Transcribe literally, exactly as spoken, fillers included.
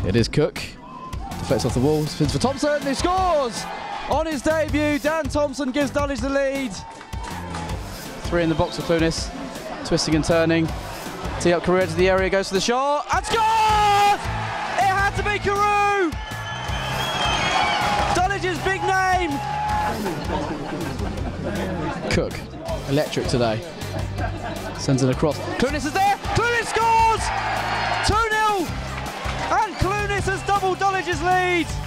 It is Cook. Deflects off the wall. Spins for Thompson. He scores! On his debut, Dan Thompson gives Dulwich the lead. Three in the box for Clunis. Twisting and turning. Tee up Carew to the area, goes for the shot. And scores! It had to be Carew! Dulwich's big name! Cook. Electric today. Sends it across. Clunis is there! Clunis scores! two nil! And Clunis has doubled Dulwich's lead!